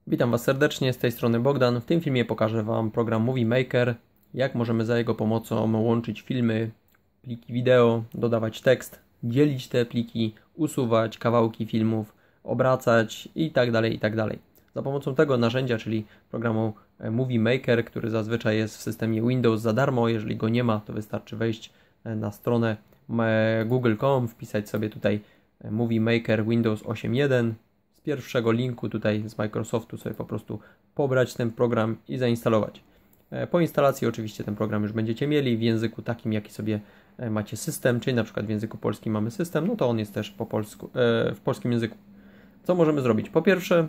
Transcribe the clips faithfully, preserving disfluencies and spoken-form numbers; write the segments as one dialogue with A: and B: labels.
A: Witam Was serdecznie, z tej strony Bogdan. W tym filmie pokażę Wam program Movie Maker, jak możemy za jego pomocą łączyć filmy, pliki wideo, dodawać tekst, dzielić te pliki, usuwać kawałki filmów, obracać itd., itd. Za pomocą tego narzędzia, czyli programu Movie Maker, który zazwyczaj jest w systemie Windows za darmo, jeżeli go nie ma, to wystarczy wejść na stronę google kropka com, wpisać sobie tutaj Movie Maker Windows osiem jeden. Z pierwszego linku tutaj z Microsoftu sobie po prostu pobrać ten program i zainstalować. Po instalacji oczywiście ten program już będziecie mieli w języku takim, jaki sobie macie system, czyli na przykład w języku polskim mamy system, no to on jest też po polsku, w polskim języku. Co możemy zrobić? Po pierwsze,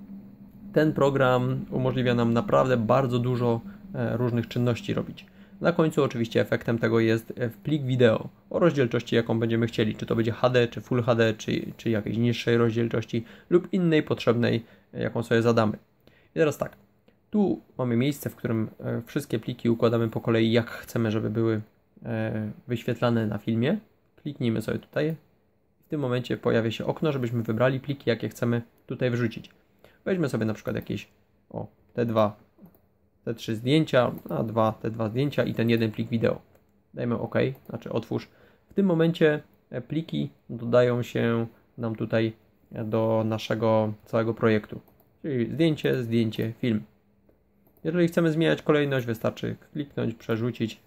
A: ten program umożliwia nam naprawdę bardzo dużo różnych czynności robić. Na końcu oczywiście efektem tego jest plik wideo o rozdzielczości, jaką będziemy chcieli, czy to będzie H D, czy Full H D, czy, czy jakiejś niższej rozdzielczości lub innej potrzebnej, jaką sobie zadamy. I teraz tak, tu mamy miejsce, w którym wszystkie pliki układamy po kolei, jak chcemy, żeby były wyświetlane na filmie. Kliknijmy sobie tutaj. W tym momencie pojawia się okno, żebyśmy wybrali pliki, jakie chcemy tutaj wrzucić. Weźmy sobie na przykład jakieś, o, te dwa, te trzy zdjęcia, a dwa, te dwa zdjęcia i ten jeden plik wideo. Dajmy OK, znaczy otwórz. W tym momencie pliki dodają się nam tutaj do naszego całego projektu. Czyli zdjęcie, zdjęcie, film. Jeżeli chcemy zmieniać kolejność, wystarczy kliknąć, przerzucić.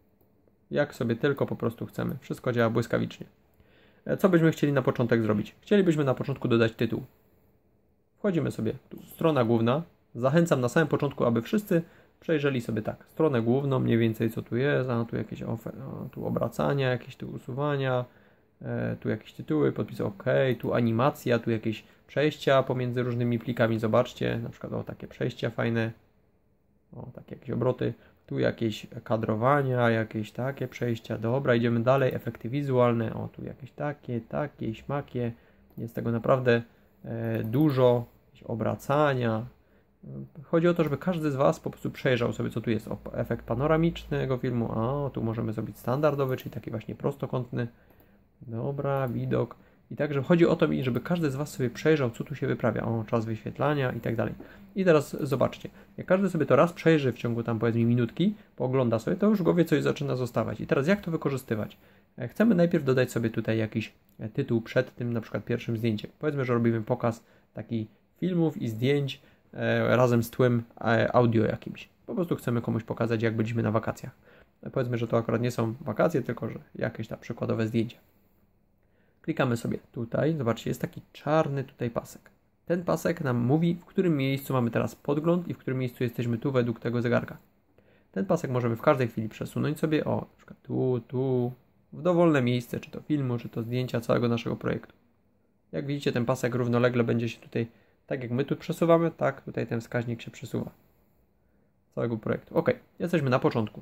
A: Jak sobie tylko po prostu chcemy. Wszystko działa błyskawicznie. Co byśmy chcieli na początek zrobić? Chcielibyśmy na początku dodać tytuł. Wchodzimy sobie tu, strona główna. Zachęcam na samym początku, aby wszyscy przejrzeli sobie tak, stronę główną, mniej więcej co tu jest, a tu jakieś ofer, a tu obracania, jakieś tu usuwania, e, tu jakieś tytuły, podpis OK, tu animacja, tu jakieś przejścia pomiędzy różnymi plikami, zobaczcie, na przykład o takie przejścia fajne, o takie jakieś obroty, tu jakieś kadrowania, jakieś takie przejścia, dobra, idziemy dalej, efekty wizualne, o tu jakieś takie, takie, śmakie, jest tego naprawdę e, dużo, jakieś obracania. Chodzi o to, żeby każdy z Was po prostu przejrzał sobie, co tu jest. O, efekt panoramicznego filmu. A, tu możemy zrobić standardowy, czyli taki właśnie prostokątny. Dobra, widok. I także chodzi o to, żeby każdy z Was sobie przejrzał, co tu się wyprawia. O, czas wyświetlania i tak dalej. I teraz zobaczcie. Jak każdy sobie to raz przejrzy w ciągu tam powiedzmy minutki, poogląda sobie, to już w głowie coś zaczyna zostawać. I teraz jak to wykorzystywać? Chcemy najpierw dodać sobie tutaj jakiś tytuł przed tym na przykład pierwszym zdjęciem. Powiedzmy, że robimy pokaz taki filmów i zdjęć razem z tłem audio jakimś. Po prostu chcemy komuś pokazać, jak byliśmy na wakacjach. Powiedzmy, że to akurat nie są wakacje, tylko że jakieś tam przykładowe zdjęcia. Klikamy sobie tutaj. Zobaczcie, jest taki czarny tutaj pasek. Ten pasek nam mówi, w którym miejscu mamy teraz podgląd i w którym miejscu jesteśmy tu według tego zegarka. Ten pasek możemy w każdej chwili przesunąć sobie, o, na przykład tu, tu, w dowolne miejsce, czy to filmu, czy to zdjęcia całego naszego projektu. Jak widzicie, ten pasek równolegle będzie się tutaj, tak jak my tu przesuwamy, tak tutaj ten wskaźnik się przesuwa całego projektu. Ok, jesteśmy na początku.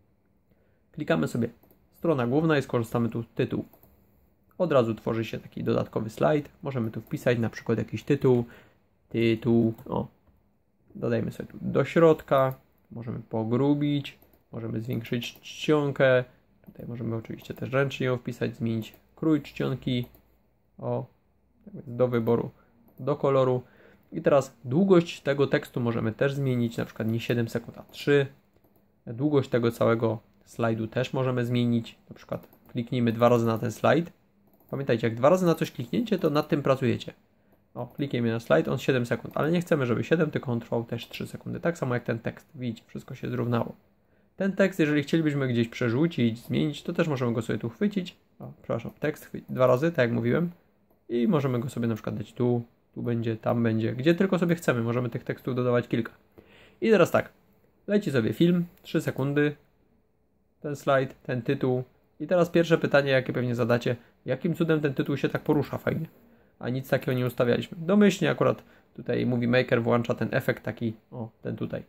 A: Klikamy sobie strona główna i skorzystamy tu tytuł. Od razu tworzy się taki dodatkowy slajd. Możemy tu wpisać na przykład jakiś tytuł. Tytuł, o, dodajmy sobie tu do środka. Możemy pogrubić, możemy zwiększyć czcionkę. Tutaj możemy oczywiście też ręcznie ją wpisać, zmienić krój czcionki. O, do wyboru, do koloru. I teraz długość tego tekstu możemy też zmienić, na przykład nie siedem sekund, a trzy. Długość tego całego slajdu też możemy zmienić. Na przykład kliknijmy dwa razy na ten slajd. Pamiętajcie, jak dwa razy na coś klikniecie, to nad tym pracujecie. O, klikniemy na slajd, on siedem sekund, ale nie chcemy, żeby siedem, tylko on trwał też trzy sekundy. Tak samo jak ten tekst. Widzicie, wszystko się zrównało. Ten tekst, jeżeli chcielibyśmy gdzieś przerzucić, zmienić, to też możemy go sobie tu chwycić. O, przepraszam, tekst chwycić dwa razy, tak jak mówiłem. I możemy go sobie na przykład dać tu, tu będzie, tam będzie, gdzie tylko sobie chcemy. Możemy tych tekstów dodawać kilka. I teraz tak, leci sobie film, trzy sekundy, ten slajd, ten tytuł. I teraz pierwsze pytanie, jakie pewnie zadacie, jakim cudem ten tytuł się tak porusza fajnie, a nic takiego nie ustawialiśmy. Domyślnie akurat tutaj Movie Maker włącza ten efekt taki, o, ten tutaj.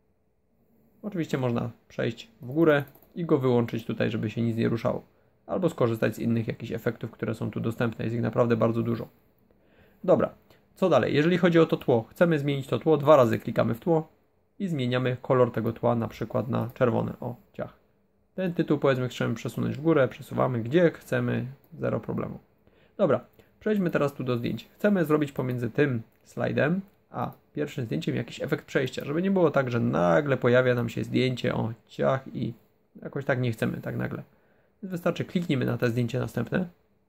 A: Oczywiście można przejść w górę i go wyłączyć tutaj, żeby się nic nie ruszało. Albo skorzystać z innych jakichś efektów, które są tu dostępne. Jest ich naprawdę bardzo dużo. Dobra, co dalej? Jeżeli chodzi o to tło, chcemy zmienić to tło, dwa razy klikamy w tło i zmieniamy kolor tego tła na przykład na czerwone. O, ciach. Ten tytuł powiedzmy chcemy przesunąć w górę, przesuwamy gdzie chcemy, zero problemu. Dobra, przejdźmy teraz tu do zdjęć. Chcemy zrobić pomiędzy tym slajdem A pierwszym zdjęciem jakiś efekt przejścia, żeby nie było tak, że nagle pojawia nam się zdjęcie, o ciach i jakoś tak nie chcemy, tak nagle. Więc wystarczy kliknijmy na te zdjęcie następne.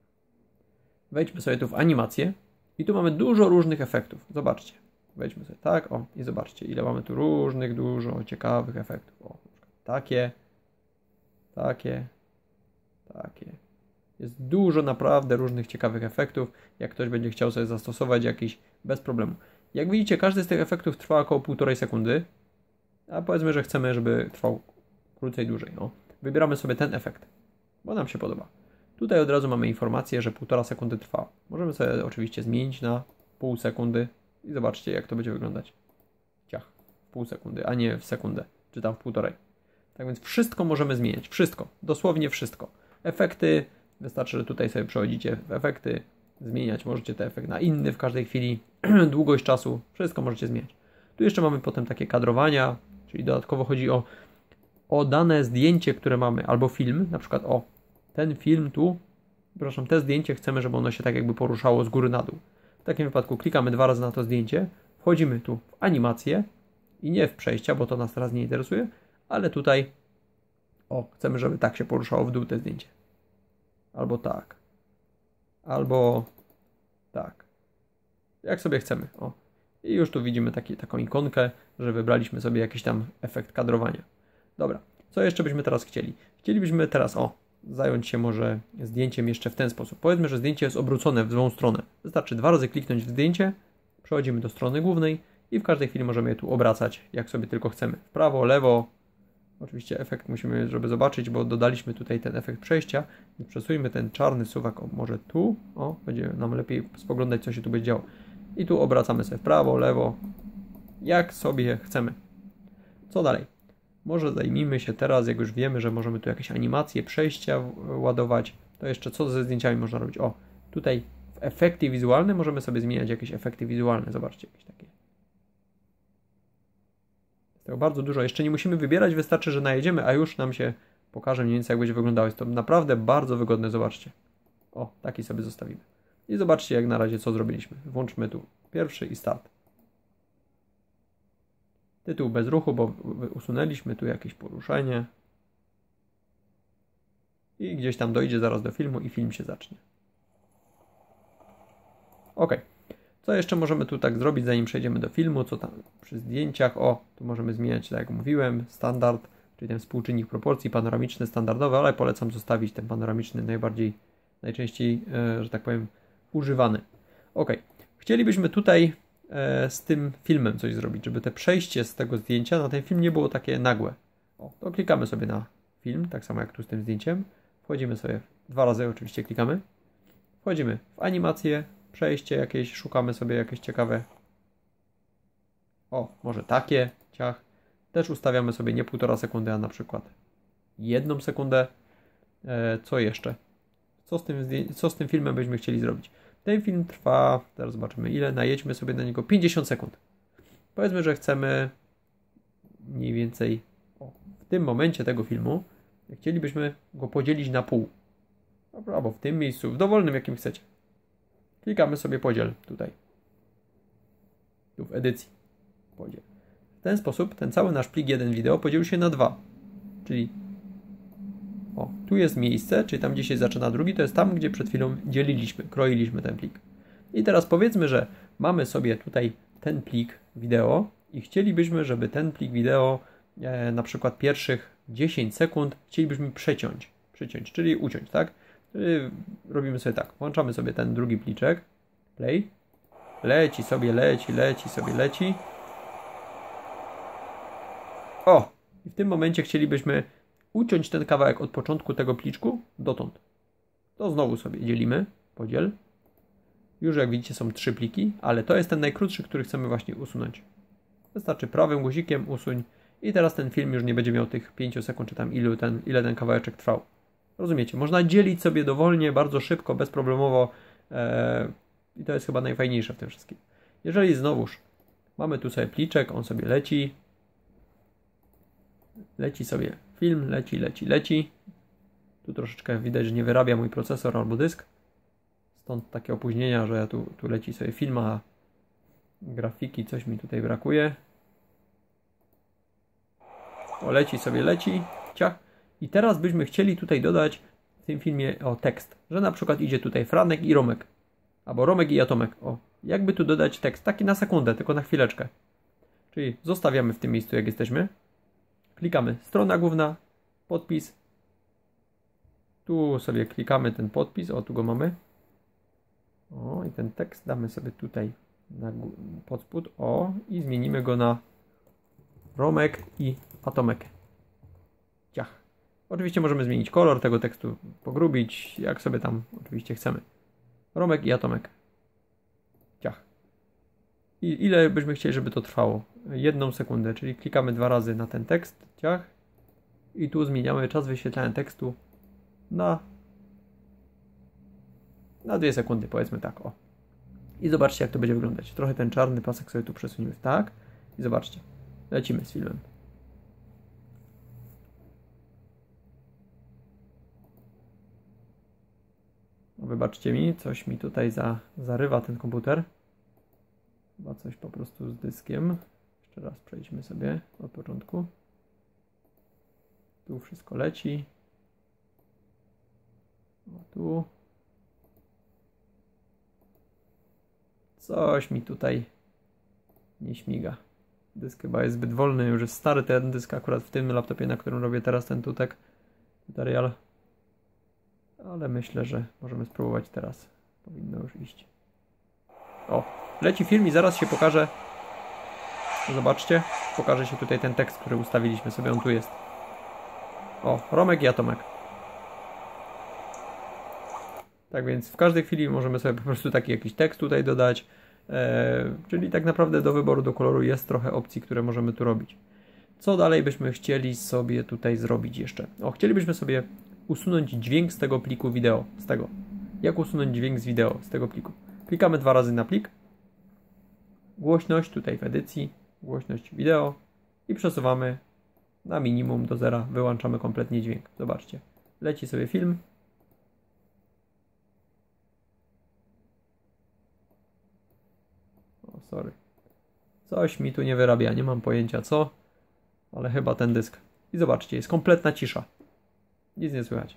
A: Wejdźmy sobie tu w animację i tu mamy dużo różnych efektów. Zobaczcie. Wejdźmy sobie tak, o i zobaczcie, ile mamy tu różnych, dużo ciekawych efektów. O, na przykład takie, takie, takie. Jest dużo naprawdę różnych ciekawych efektów. Jak ktoś będzie chciał sobie zastosować jakiś, bez problemu. Jak widzicie, każdy z tych efektów trwa około półtorej sekundy. A powiedzmy, że chcemy, żeby trwał krócej, dłużej. No. Wybieramy sobie ten efekt, bo nam się podoba. Tutaj od razu mamy informację, że półtora sekundy trwa. Możemy sobie oczywiście zmienić na pół sekundy i zobaczcie, jak to będzie wyglądać. Ciach, w pół sekundy, a nie w sekundę, czy tam w półtorej. Tak więc wszystko możemy zmieniać. Wszystko, dosłownie wszystko. Efekty, wystarczy, że tutaj sobie przechodzicie w efekty, zmieniać możecie ten efekt na inny w każdej chwili, długość czasu, wszystko możecie zmieniać. Tu jeszcze mamy potem takie kadrowania, czyli dodatkowo chodzi o, o dane zdjęcie, które mamy, albo film, na przykład o ten film tu, przepraszam, te zdjęcie chcemy, żeby ono się tak jakby poruszało z góry na dół. W takim wypadku klikamy dwa razy na to zdjęcie, wchodzimy tu w animację i nie w przejścia, bo to nas teraz nie interesuje, ale tutaj o, chcemy, żeby tak się poruszało w dół te zdjęcie. Albo tak. Albo tak. Jak sobie chcemy. O. I już tu widzimy taki, taką ikonkę, że wybraliśmy sobie jakiś tam efekt kadrowania. Dobra. Co jeszcze byśmy teraz chcieli? Chcielibyśmy teraz, o, zająć się może zdjęciem jeszcze w ten sposób. Powiedzmy, że zdjęcie jest obrócone w złą stronę. Wystarczy dwa razy kliknąć w zdjęcie, przechodzimy do strony głównej i w każdej chwili możemy je tu obracać, jak sobie tylko chcemy. W prawo, lewo. Oczywiście efekt musimy, żeby zobaczyć, bo dodaliśmy tutaj ten efekt przejścia. I przesuńmy ten czarny suwak, o, może tu. O, będzie nam lepiej spoglądać, co się tu będzie działo. I tu obracamy sobie w prawo, lewo, jak sobie chcemy. Co dalej? Może zajmijmy się teraz, jak już wiemy, że możemy tu jakieś animacje, przejścia ładować. To jeszcze co ze zdjęciami można robić? O, tutaj w efekty wizualne możemy sobie zmieniać jakieś efekty wizualne. Zobaczcie, jakieś takie. Jest tego bardzo dużo. Jeszcze nie musimy wybierać, wystarczy, że najedziemy, a już nam się pokaże mniej więcej, jak będzie wyglądało. Jest to naprawdę bardzo wygodne, zobaczcie. O, taki sobie zostawimy. I zobaczcie, jak na razie co zrobiliśmy. Włączmy tu pierwszy i start. Tytuł bez ruchu, bo usunęliśmy tu jakieś poruszenie. I gdzieś tam dojdzie zaraz do filmu i film się zacznie. Ok. Co jeszcze możemy tu tak zrobić, zanim przejdziemy do filmu? Co tam przy zdjęciach? O, tu możemy zmieniać, tak jak mówiłem, standard, czyli ten współczynnik proporcji, panoramiczny, standardowy, ale polecam zostawić ten panoramiczny najbardziej, najczęściej, e, że tak powiem, używany. Ok. Chcielibyśmy tutaj e, z tym filmem coś zrobić, żeby te przejście z tego zdjęcia na ten film nie było takie nagłe. O, to klikamy sobie na film, tak samo jak tu z tym zdjęciem. Wchodzimy sobie, dwa razy oczywiście klikamy. Wchodzimy w animację, przejście jakieś, szukamy sobie jakieś ciekawe. O, może takie, ciach. Też ustawiamy sobie nie półtora sekundy, a na przykład jedną sekundę. E, co jeszcze? Co z, tym, co z tym filmem byśmy chcieli zrobić? Ten film trwa, teraz zobaczymy ile, najedźmy sobie na niego pięćdziesiąt sekund. Powiedzmy, że chcemy mniej więcej o, w tym momencie tego filmu, chcielibyśmy go podzielić na pół. Albo w tym miejscu, w dowolnym jakim chcecie. Klikamy sobie podziel tutaj. Tu w edycji. Podziel. W ten sposób ten cały nasz plik jeden wideo podzielił się na dwa. Czyli o, tu jest miejsce, czyli tam gdzie się zaczyna drugi, to jest tam, gdzie przed chwilą dzieliliśmy, kroiliśmy ten plik. I teraz powiedzmy, że mamy sobie tutaj ten plik wideo i chcielibyśmy, żeby ten plik wideo e, na przykład pierwszych dziesięć sekund chcielibyśmy przeciąć, przyciąć, czyli uciąć, tak? Czyli robimy sobie tak, włączamy sobie ten drugi pliczek, play, leci sobie, leci, leci sobie, leci. O! I w tym momencie chcielibyśmy uciąć ten kawałek od początku tego pliczku dotąd. To znowu sobie dzielimy, podziel. Już jak widzicie są trzy pliki, ale to jest ten najkrótszy, który chcemy właśnie usunąć. Wystarczy prawym guzikiem usuń i teraz ten film już nie będzie miał tych pięciu sekund, czy tam ilu ten, ile ten kawałeczek trwał. Rozumiecie? Można dzielić sobie dowolnie, bardzo szybko, bezproblemowo ee, i to jest chyba najfajniejsze w tym wszystkim. Jeżeli znowuż mamy tu sobie pliczek, on sobie leci, leci sobie film, leci, leci, leci. Tu troszeczkę widać, że nie wyrabia mój procesor albo dysk. Stąd takie opóźnienia, że tu, tu leci sobie film, a grafiki, coś mi tutaj brakuje. O, leci sobie, leci. Ciach. I teraz byśmy chcieli tutaj dodać w tym filmie o tekst, że na przykład idzie tutaj Franek i Romek. Albo Romek i Atomek. O, jakby tu dodać tekst, taki na sekundę, tylko na chwileczkę. Czyli zostawiamy w tym miejscu, jak jesteśmy. Klikamy strona główna, podpis. Tu sobie klikamy ten podpis, o tu go mamy. O, i ten tekst damy sobie tutaj na pod spód, o, i zmienimy go na Romek i Atomek. Ciach. Oczywiście możemy zmienić kolor tego tekstu, pogrubić, jak sobie tam oczywiście chcemy. Romek i Atomek. Ciach. I ile byśmy chcieli, żeby to trwało? Jedną sekundę, czyli klikamy dwa razy na ten tekst, ciach. I tu zmieniamy czas wyświetlania tekstu na na dwie sekundy, powiedzmy tak, o. I zobaczcie, jak to będzie wyglądać. Trochę ten czarny pasek sobie tu przesuniemy, tak. I zobaczcie, lecimy z filmem. Wybaczcie mi, coś mi tutaj za, zarywa ten komputer. Chyba coś po prostu z dyskiem. Jeszcze raz przejdźmy sobie od początku. Tu wszystko leci. O, tu. Coś mi tutaj nie śmiga. Dysk chyba jest zbyt wolny, już jest stary ten dysk akurat w tym laptopie, na którym robię teraz ten tutek tutorial. Ale myślę, że możemy spróbować teraz. Powinno już iść. O, leci film i zaraz się pokaże. Zobaczcie, pokaże się tutaj ten tekst, który ustawiliśmy sobie, on tu jest. O, Romek i Atomek. Tak więc w każdej chwili możemy sobie po prostu taki jakiś tekst tutaj dodać. Eee, czyli tak naprawdę do wyboru, do koloru jest trochę opcji, które możemy tu robić. Co dalej byśmy chcieli sobie tutaj zrobić jeszcze? O, chcielibyśmy sobie usunąć dźwięk z tego pliku wideo. Z tego. Jak usunąć dźwięk z wideo z tego pliku? Klikamy dwa razy na plik. Głośność tutaj w edycji. Głośność wideo. I przesuwamy na minimum do zera. Wyłączamy kompletnie dźwięk. Zobaczcie. Leci sobie film. O, sorry. Coś mi tu nie wyrabia. Nie mam pojęcia co. Ale chyba ten dysk. I zobaczcie, jest kompletna cisza. Nic nie słychać.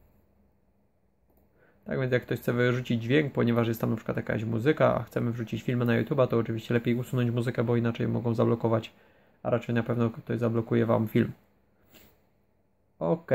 A: Tak więc jak ktoś chce wyrzucić dźwięk, ponieważ jest tam na przykład jakaś muzyka, a chcemy wrzucić filmy na YouTube'a, to oczywiście lepiej usunąć muzykę, bo inaczej mogą zablokować, a raczej na pewno ktoś zablokuje Wam film. Ok.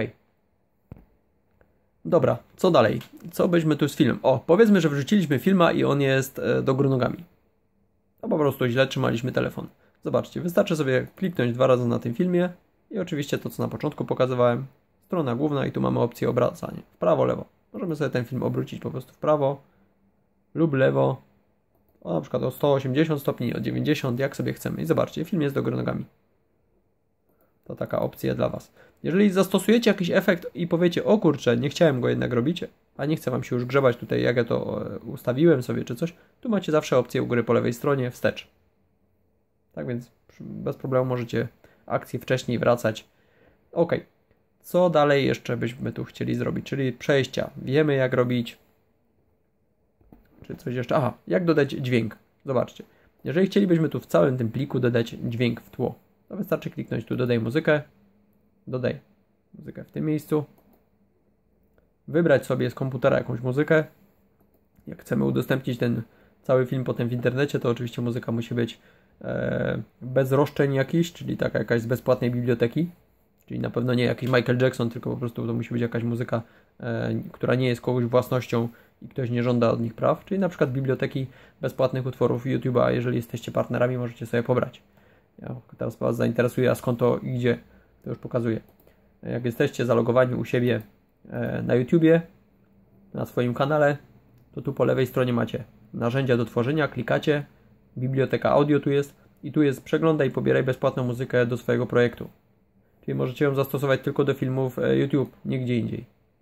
A: Dobra, co dalej? Co byśmy tu z filmem? O, powiedzmy, że wrzuciliśmy filma i on jest e, do góry nogami. No po prostu źle trzymaliśmy telefon. Zobaczcie, wystarczy sobie kliknąć dwa razy na tym filmie i oczywiście to, co na początku pokazywałem. Strona główna i tu mamy opcję obracania. W prawo, lewo. Możemy sobie ten film obrócić po prostu w prawo lub lewo. O, na przykład o sto osiemdziesiąt stopni, o dziewięćdziesiąt, jak sobie chcemy. I zobaczcie, film jest do góry nogami. To taka opcja dla Was. Jeżeli zastosujecie jakiś efekt i powiecie, o kurczę, nie chciałem go jednak robić, a nie chcę Wam się już grzebać tutaj, jak ja to ustawiłem sobie czy coś, tu macie zawsze opcję u góry po lewej stronie, wstecz. Tak więc bez problemu możecie akcję wcześniej wracać. Ok. Co dalej jeszcze byśmy tu chcieli zrobić? Czyli przejścia. Wiemy jak robić. Czy coś jeszcze? Aha, jak dodać dźwięk. Zobaczcie. Jeżeli chcielibyśmy tu w całym tym pliku dodać dźwięk w tło, to wystarczy kliknąć tu dodaj muzykę. Dodaj muzykę w tym miejscu. Wybrać sobie z komputera jakąś muzykę. Jak chcemy udostępnić ten cały film potem w internecie, to oczywiście muzyka musi być e, bez roszczeń jakichś, czyli taka jakaś z bezpłatnej biblioteki. Czyli na pewno nie jakiś Michael Jackson, tylko po prostu to musi być jakaś muzyka, e, która nie jest kogoś własnością i ktoś nie żąda od nich praw. Czyli na przykład biblioteki bezpłatnych utworów YouTube'a, jeżeli jesteście partnerami, możecie sobie pobrać. Ja teraz Was zainteresuje, a skąd to i gdzie, to już pokazuję. Jak jesteście zalogowani u siebie e, na YouTubie, na swoim kanale, to tu po lewej stronie macie narzędzia do tworzenia, klikacie, biblioteka audio tu jest i tu jest przeglądaj i pobieraj bezpłatną muzykę do swojego projektu. Czyli możecie ją zastosować tylko do filmów YouTube, nigdzie indziej.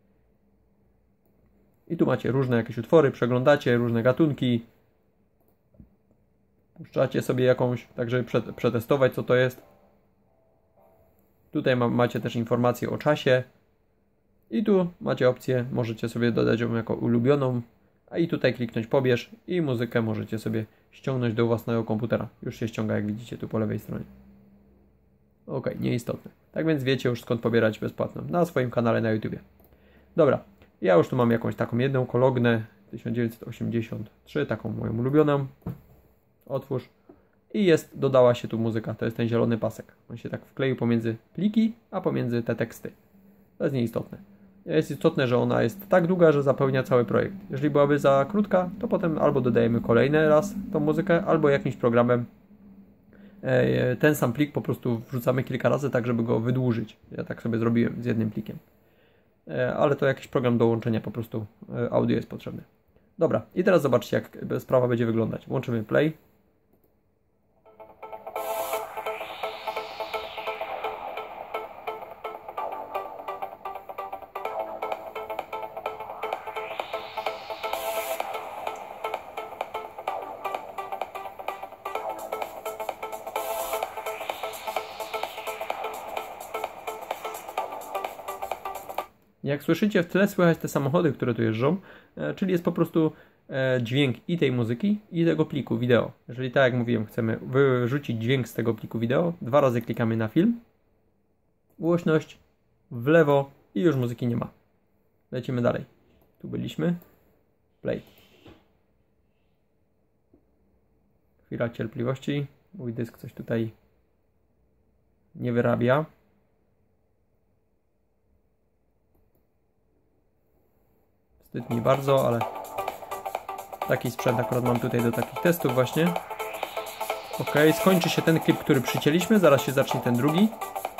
A: I tu macie różne jakieś utwory, przeglądacie różne gatunki. Puszczacie sobie jakąś, tak żeby przetestować co to jest. Tutaj ma, macie też informacje o czasie. I tu macie opcję, możecie sobie dodać ją jako ulubioną. A i tutaj kliknąć pobierz i muzykę możecie sobie ściągnąć do własnego komputera. Już się ściąga, jak widzicie tu po lewej stronie. Ok, nieistotne. Tak więc wiecie już skąd pobierać bezpłatną. Na swoim kanale na YouTubie. Dobra, ja już tu mam jakąś taką jedną Kolognę tysiąc dziewięćset osiemdziesiąt trzy, taką moją ulubioną. Otwórz. I jest, dodała się tu muzyka. To jest ten zielony pasek. On się tak wkleił pomiędzy pliki, a pomiędzy te teksty. To jest nieistotne. Jest istotne, że ona jest tak długa, że zapełnia cały projekt. Jeżeli byłaby za krótka, to potem albo dodajemy kolejny raz tą muzykę, albo jakimś programem ten sam plik po prostu wrzucamy kilka razy, tak żeby go wydłużyć. Ja tak sobie zrobiłem z jednym plikiem. Ale to jakiś program do łączenia po prostu audio jest potrzebny. Dobra, i teraz zobaczcie, jak sprawa będzie wyglądać. Włączymy play. Jak słyszycie, w tle słychać te samochody, które tu jeżdżą, czyli jest po prostu dźwięk i tej muzyki, i tego pliku wideo. Jeżeli tak jak mówiłem, chcemy wyrzucić dźwięk z tego pliku wideo, dwa razy klikamy na film, głośność w lewo i już muzyki nie ma. Lecimy dalej. Tu byliśmy. Play. Chwila cierpliwości. Mój dysk coś tutaj nie wyrabia. Wstyd mi bardzo, ale taki sprzęt akurat mam tutaj do takich testów właśnie. Ok, skończy się ten klip, który przycięliśmy, zaraz się zacznie ten drugi.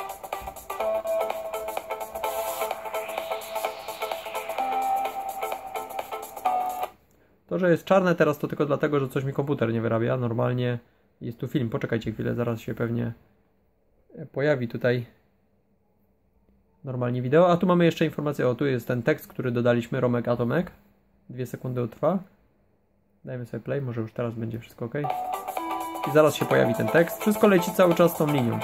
A: To, że jest czarne teraz, to tylko dlatego, że coś mi komputer nie wyrabia. Normalnie jest tu film. Poczekajcie chwilę, zaraz się pewnie pojawi tutaj normalnie wideo. A tu mamy jeszcze informację, o tu jest ten tekst, który dodaliśmy, Romek Atomek. Dwie sekundy trwa. Dajmy sobie play, może już teraz będzie wszystko ok. I zaraz się pojawi ten tekst. Wszystko leci cały czas tą linią.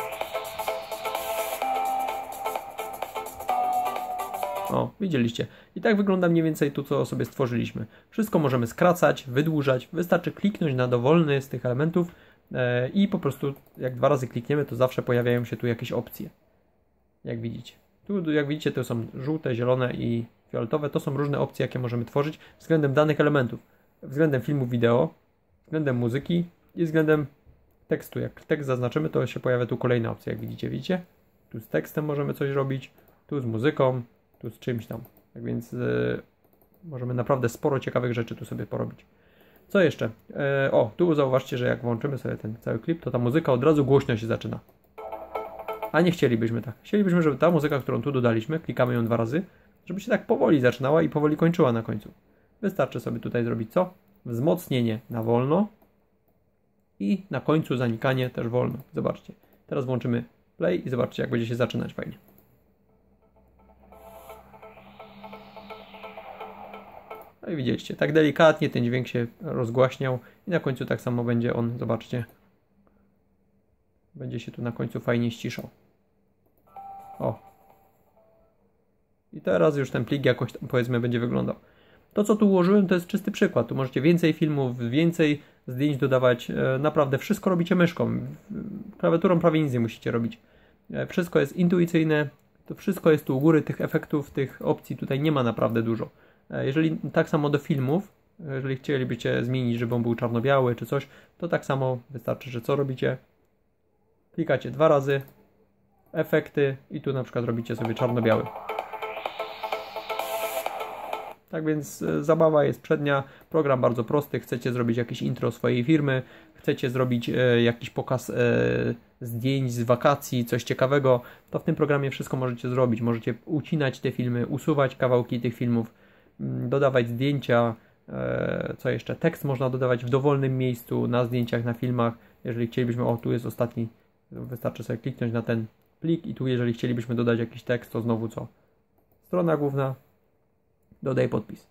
A: O, widzieliście. I tak wygląda mniej więcej to, co sobie stworzyliśmy. Wszystko możemy skracać, wydłużać. Wystarczy kliknąć na dowolny z tych elementów yy, i po prostu jak dwa razy klikniemy, to zawsze pojawiają się tu jakieś opcje. Jak widzicie. Tu, jak widzicie, to są żółte, zielone i fioletowe. To są różne opcje, jakie możemy tworzyć względem danych elementów. Względem filmu wideo, względem muzyki i względem tekstu. Jak tekst zaznaczymy, to się pojawia tu kolejna opcja, jak widzicie. Widzicie? Tu z tekstem możemy coś robić, tu z muzyką, tu z czymś tam. Tak więc yy, możemy naprawdę sporo ciekawych rzeczy tu sobie porobić. Co jeszcze? Yy, o, tu zauważcie, że jak włączymy sobie ten cały klip, to ta muzyka od razu głośno się zaczyna. A nie chcielibyśmy tak. Chcielibyśmy, żeby ta muzyka, którą tu dodaliśmy, klikamy ją dwa razy, żeby się tak powoli zaczynała i powoli kończyła na końcu. Wystarczy sobie tutaj zrobić co? Wzmocnienie na wolno i na końcu zanikanie też wolno. Zobaczcie. Teraz włączymy play i zobaczcie, jak będzie się zaczynać fajnie. No i widzieliście, tak delikatnie ten dźwięk się rozgłaśniał i na końcu tak samo będzie on, zobaczcie. Będzie się tu na końcu fajnie ściszał. O. I teraz już ten plik jakoś tam, powiedzmy, będzie wyglądał. To, co tu ułożyłem, to jest czysty przykład. Tu możecie więcej filmów, więcej zdjęć dodawać. Naprawdę wszystko robicie myszką. Klawiaturą prawie nic nie musicie robić. Wszystko jest intuicyjne. To wszystko jest tu u góry. Tych efektów, tych opcji tutaj nie ma naprawdę dużo. Jeżeli tak samo do filmów, jeżeli chcielibyście zmienić, żeby on był czarno-biały czy coś, to tak samo wystarczy, że co robicie? Klikacie dwa razy, efekty i tu na przykład robicie sobie czarno-biały. Tak więc e, zabawa jest przednia, program bardzo prosty, chcecie zrobić jakieś intro swojej firmy, chcecie zrobić e, jakiś pokaz e, zdjęć z wakacji, coś ciekawego, to w tym programie wszystko możecie zrobić. Możecie ucinać te filmy, usuwać kawałki tych filmów, m, dodawać zdjęcia, e, co jeszcze, tekst można dodawać w dowolnym miejscu, na zdjęciach, na filmach. Jeżeli chcielibyśmy, o tu jest ostatni, wystarczy sobie kliknąć na ten plik i tu jeżeli chcielibyśmy dodać jakiś tekst, to znowu co? Strona główna, dodaj podpis.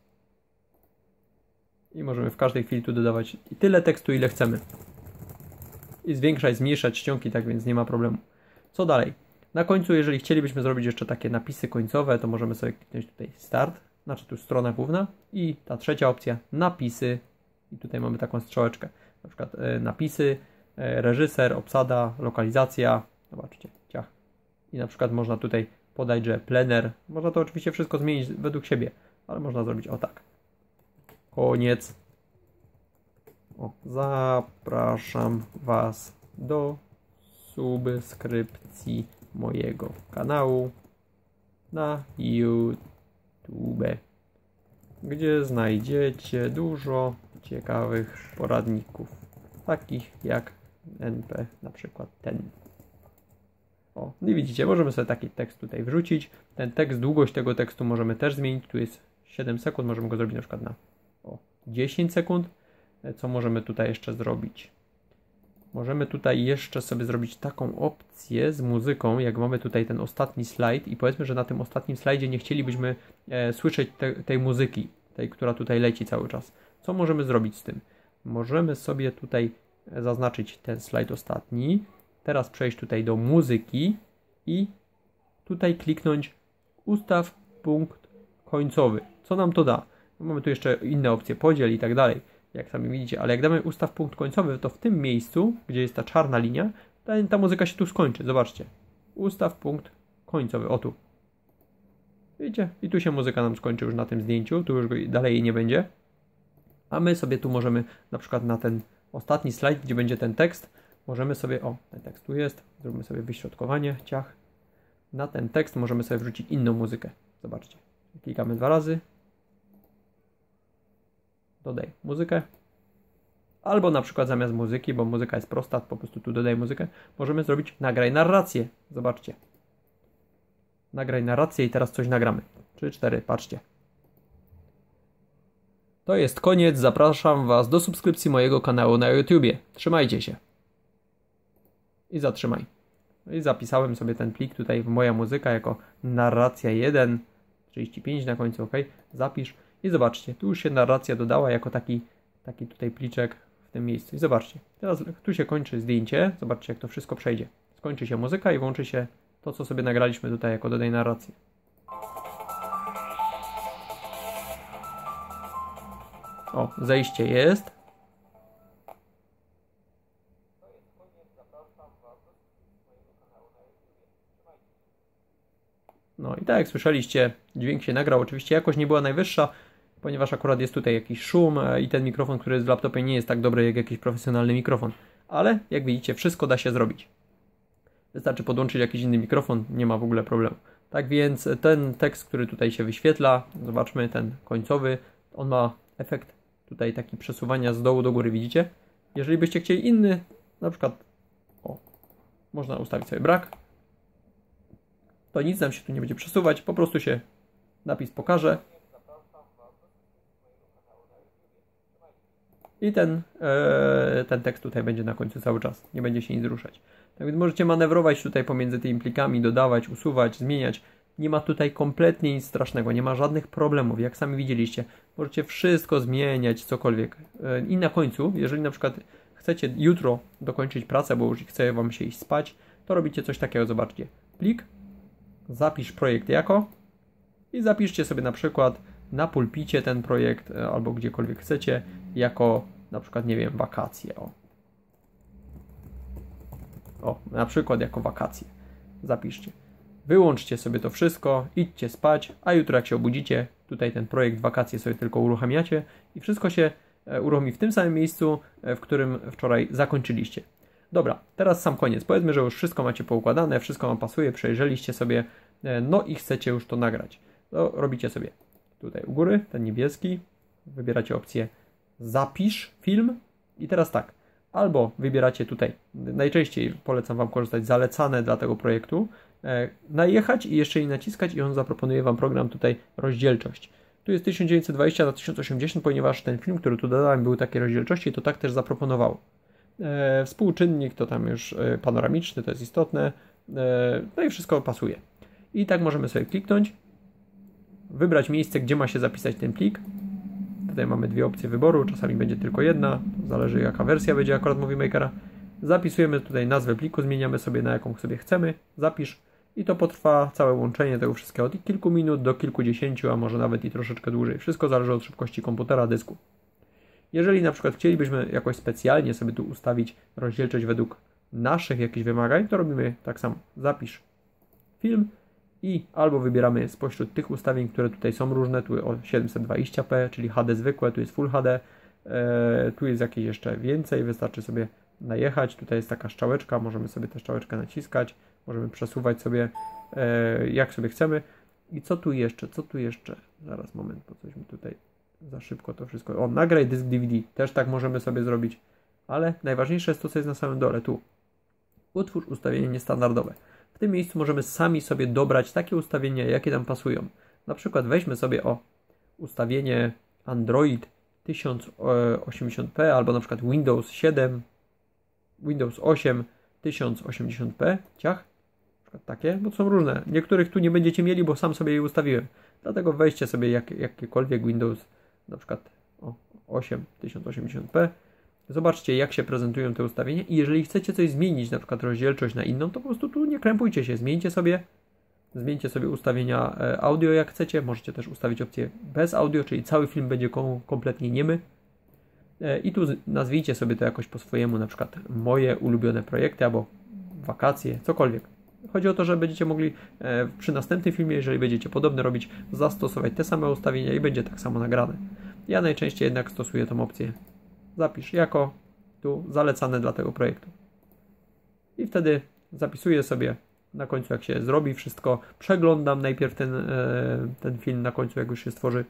A: I możemy w każdej chwili tu dodawać tyle tekstu, ile chcemy. I zwiększać, zmniejszać ściągi, tak więc nie ma problemu. Co dalej? Na końcu, jeżeli chcielibyśmy zrobić jeszcze takie napisy końcowe, to możemy sobie kliknąć tutaj Start, znaczy tu strona główna i ta trzecia opcja, napisy. I tutaj mamy taką strzałeczkę. na przykład napisy, reżyser, obsada, lokalizacja, zobaczcie, ciach. I na przykład można tutaj podać, że plener, można to oczywiście wszystko zmienić według siebie, ale można zrobić o tak. Koniec. O, zapraszam Was do subskrypcji mojego kanału na YouTube, gdzie znajdziecie dużo ciekawych poradników, takich jak N P, na przykład ten. O, i widzicie, możemy sobie taki tekst tutaj wrzucić. Ten tekst, długość tego tekstu możemy też zmienić. Tu jest siedem sekund, możemy go zrobić na przykład na o, dziesięć sekund. Co możemy tutaj jeszcze zrobić? Możemy tutaj jeszcze sobie zrobić taką opcję z muzyką, jak mamy tutaj ten ostatni slajd i powiedzmy, że na tym ostatnim slajdzie nie chcielibyśmy e, słyszeć te, tej muzyki, tej, która tutaj leci cały czas. Co możemy zrobić z tym? Możemy sobie tutaj zaznaczyć ten slajd ostatni, teraz przejść tutaj do muzyki i tutaj kliknąć ustaw punkt końcowy. Co nam to da? Mamy tu jeszcze inne opcje, podziel i tak dalej, jak sami widzicie, ale jak damy ustaw punkt końcowy, to w tym miejscu, gdzie jest ta czarna linia, ta, ta muzyka się tu skończy. Zobaczcie. Ustaw punkt końcowy. O tu. Widzicie? I tu się muzyka nam skończy już na tym zdjęciu. Tu już dalej jej nie będzie. A my sobie tu możemy na przykład na ten ostatni slajd, gdzie będzie ten tekst, możemy sobie, o, ten tekst tu jest, zróbmy sobie wyśrodkowanie, ciach. Na ten tekst możemy sobie wrzucić inną muzykę. Zobaczcie. Klikamy dwa razy. Dodaj muzykę. Albo na przykład zamiast muzyki, bo muzyka jest prosta, po prostu tu dodaj muzykę, możemy zrobić nagraj narrację. Zobaczcie. Nagraj narrację i teraz coś nagramy. trzy, cztery, patrzcie. To jest koniec. Zapraszam Was do subskrypcji mojego kanału na YouTubie. Trzymajcie się. I zatrzymaj. No i zapisałem sobie ten plik tutaj w moja muzyka jako narracja jeden, trzydzieści pięć na końcu, ok. Zapisz. I zobaczcie, tu już się narracja dodała jako taki, taki tutaj pliczek w tym miejscu. I zobaczcie, teraz tu się kończy zdjęcie. Zobaczcie, jak to wszystko przejdzie. Skończy się muzyka i włączy się to, co sobie nagraliśmy tutaj jako dodaj narrację. O, zejście jest. No i tak jak słyszeliście, dźwięk się nagrał. Oczywiście jakość nie była najwyższa, ponieważ akurat jest tutaj jakiś szum i ten mikrofon, który jest w laptopie, nie jest tak dobry jak jakiś profesjonalny mikrofon. Ale jak widzicie, wszystko da się zrobić. Wystarczy podłączyć jakiś inny mikrofon, nie ma w ogóle problemu. Tak więc ten tekst, który tutaj się wyświetla, zobaczmy ten końcowy, on ma efekt tutaj taki przesuwania z dołu do góry, widzicie? Jeżeli byście chcieli inny, na przykład, o, można ustawić sobie brak, to nic nam się tu nie będzie przesuwać, po prostu się napis pokaże. I ten, e, ten tekst tutaj będzie na końcu cały czas, nie będzie się nic ruszać. Tak więc możecie manewrować tutaj pomiędzy tymi plikami, dodawać, usuwać, zmieniać. Nie ma tutaj kompletnie nic strasznego, nie ma żadnych problemów, jak sami widzieliście. Możecie wszystko zmieniać, cokolwiek. E, I na końcu, jeżeli na przykład chcecie jutro dokończyć pracę, bo już chce Wam się iść spać, to robicie coś takiego, zobaczcie. Plik, zapisz projekt jako i zapiszcie sobie na przykład na pulpicie ten projekt, albo gdziekolwiek chcecie, jako na przykład, nie wiem, wakacje. O, o na przykład jako wakacje. Zapiszcie. Wyłączcie sobie to wszystko, idźcie spać, a jutro jak się obudzicie, tutaj ten projekt wakacje sobie tylko uruchamiacie i wszystko się uruchomi w tym samym miejscu, w którym wczoraj zakończyliście. Dobra, teraz sam koniec. Powiedzmy, że już wszystko macie poukładane, wszystko Wam pasuje, przejrzeliście sobie, no i chcecie już to nagrać. To robicie sobie tutaj u góry, ten niebieski, wybieracie opcję zapisz film i teraz tak, albo wybieracie tutaj, najczęściej polecam Wam korzystać z zalecane dla tego projektu, e, najechać i jeszcze i naciskać i on zaproponuje Wam program tutaj rozdzielczość. Tu jest tysiąc dziewięćset dwadzieścia na tysiąc osiemdziesiąt, ponieważ ten film, który tu dodałem, był takiej rozdzielczości, to tak też zaproponowało. E, współczynnik to tam już e, panoramiczny, to jest istotne, e, no i wszystko pasuje. I tak możemy sobie kliknąć, wybrać miejsce, gdzie ma się zapisać ten plik. Tutaj mamy dwie opcje wyboru, czasami będzie tylko jedna, zależy jaka wersja będzie akurat Movie Makera. Zapisujemy tutaj nazwę pliku, zmieniamy sobie na jaką sobie chcemy, zapisz i to potrwa całe łączenie tego wszystkiego od kilku minut do kilkudziesięciu, a może nawet i troszeczkę dłużej. Wszystko zależy od szybkości komputera, dysku. Jeżeli na przykład chcielibyśmy jakoś specjalnie sobie tu ustawić rozdzielczość według naszych jakichś wymagań, to robimy tak samo. Zapisz film i albo wybieramy spośród tych ustawień, które tutaj są różne, tu o siedemset dwadzieścia p, czyli H D zwykłe, tu jest Full H D, e, tu jest jakieś jeszcze więcej, wystarczy sobie najechać, tutaj jest taka strzałeczka, możemy sobie tę strzałeczkę naciskać, możemy przesuwać sobie e, jak sobie chcemy. I co tu jeszcze, co tu jeszcze? Zaraz, moment, bo coś mi tutaj za szybko to wszystko. O, nagraj dysk D V D, też tak możemy sobie zrobić, ale najważniejsze jest to, co jest na samym dole, tu. Utwórz ustawienie niestandardowe. W tym miejscu możemy sami sobie dobrać takie ustawienia, jakie nam pasują. Na przykład weźmy sobie o ustawienie Android tysiąc osiemdziesiąt p albo na przykład Windows siedem, Windows osiem tysiąc osiemdziesiąt p, ciach, na przykład takie, bo są różne. Niektórych tu nie będziecie mieli, bo sam sobie je ustawiłem. Dlatego weźcie sobie jak, jakiekolwiek Windows, na przykład o, osiem tysiąc osiemdziesiąt p. Zobaczcie, jak się prezentują te ustawienia i jeżeli chcecie coś zmienić, na przykład rozdzielczość na inną, to po prostu tu nie krępujcie się, zmieńcie sobie, zmieńcie sobie ustawienia audio jak chcecie, możecie też ustawić opcję bez audio, czyli cały film będzie kompletnie niemy i tu nazwijcie sobie to jakoś po swojemu, na przykład moje ulubione projekty albo wakacje, cokolwiek. Chodzi o to, że będziecie mogli przy następnym filmie, jeżeli będziecie podobne robić, zastosować te same ustawienia i będzie tak samo nagrane. Ja najczęściej jednak stosuję tą opcję zapisz jako tu zalecane dla tego projektu. I wtedy zapisuję sobie na końcu, jak się zrobi wszystko, przeglądam najpierw ten, ten film na końcu, jak już się stworzy.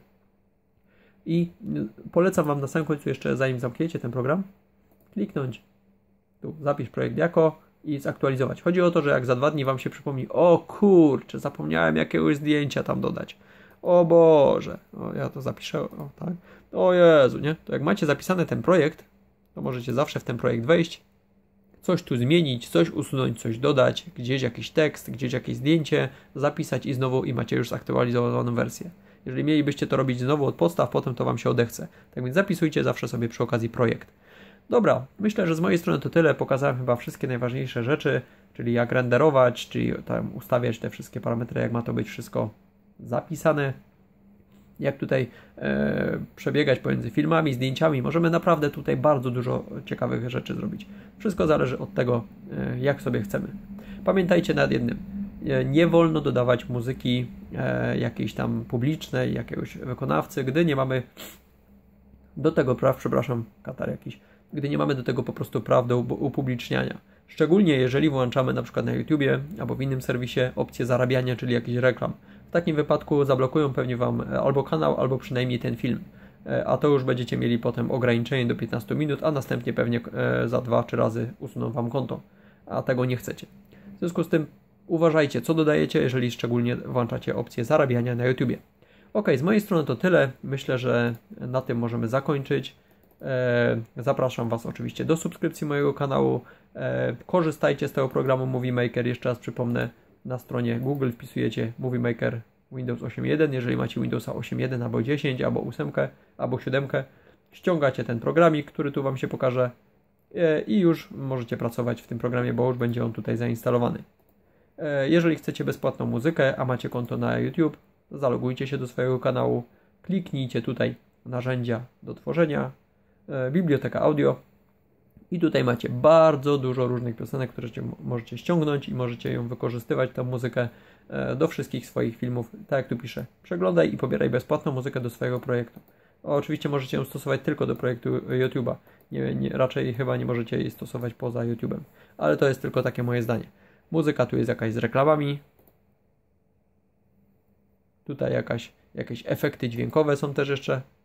A: I polecam Wam na samym końcu jeszcze, zanim zamkniecie ten program, kliknąć tu zapisz projekt jako i zaktualizować. Chodzi o to, że jak za dwa dni Wam się przypomni, o kurczę, zapomniałem jakiegoś zdjęcia tam dodać. O Boże, o, ja to zapiszę, o tak, o Jezu, nie? To jak macie zapisany ten projekt, to możecie zawsze w ten projekt wejść, coś tu zmienić, coś usunąć, coś dodać, gdzieś jakiś tekst, gdzieś jakieś zdjęcie, zapisać i znowu i macie już zaktualizowaną wersję. Jeżeli mielibyście to robić znowu od podstaw, potem to Wam się odechce. Tak więc zapisujcie zawsze sobie przy okazji projekt. Dobra, myślę, że z mojej strony to tyle. Pokazałem chyba wszystkie najważniejsze rzeczy, czyli jak renderować, czyli tam ustawiać te wszystkie parametry, jak ma to być wszystko zapisane, jak tutaj e, przebiegać pomiędzy filmami, zdjęciami. Możemy naprawdę tutaj bardzo dużo ciekawych rzeczy zrobić. Wszystko zależy od tego, e, jak sobie chcemy. Pamiętajcie nad jednym. E, nie wolno dodawać muzyki e, jakiejś tam publicznej, jakiegoś wykonawcy, gdy nie mamy do tego praw, przepraszam, katar jakiś, gdy nie mamy do tego po prostu praw do upubliczniania. Szczególnie jeżeli włączamy na przykład na YouTubie albo w innym serwisie opcję zarabiania, czyli jakichś reklam. W takim wypadku zablokują pewnie Wam albo kanał, albo przynajmniej ten film. A to już będziecie mieli potem ograniczenie do piętnastu minut, a następnie pewnie za dwa, trzy razy usuną Wam konto. A tego nie chcecie. W związku z tym uważajcie, co dodajecie, jeżeli szczególnie włączacie opcję zarabiania na YouTubie. Ok, z mojej strony to tyle. Myślę, że na tym możemy zakończyć. Zapraszam Was oczywiście do subskrypcji mojego kanału. Korzystajcie z tego programu Movie Maker. Jeszcze raz przypomnę, na stronie Google wpisujecie Movie Maker Windows osiem jeden. Jeżeli macie Windowsa osiem jeden albo dziesięć, albo osiem, albo siedem, ściągacie ten programik, który tu Wam się pokaże i już możecie pracować w tym programie, bo już będzie on tutaj zainstalowany. Jeżeli chcecie bezpłatną muzykę, a macie konto na YouTube, zalogujcie się do swojego kanału, kliknijcie tutaj narzędzia do tworzenia, biblioteka audio i tutaj macie bardzo dużo różnych piosenek, które możecie ściągnąć i możecie ją wykorzystywać, tę muzykę do wszystkich swoich filmów, tak jak tu piszę. Przeglądaj i pobieraj bezpłatną muzykę do swojego projektu. Oczywiście możecie ją stosować tylko do projektu YouTube'a, nie, nie, raczej chyba nie możecie jej stosować poza YouTube'em, ale to jest tylko takie moje zdanie. Muzyka tu jest jakaś z reklamami, tutaj jakaś, jakieś efekty dźwiękowe są też jeszcze.